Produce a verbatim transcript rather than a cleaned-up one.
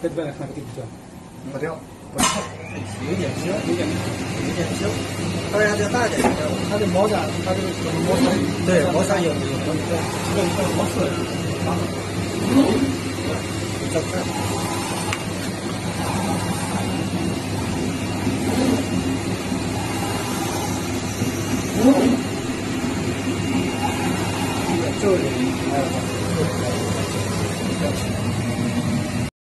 这边来看这个比较， 不掉，不掉， 有点小，有点有点小，当然要大一点。 它的摩擦，它这个可能摩擦， 对，摩擦有有有对，这个这个摩擦啊， 这这。这里还有。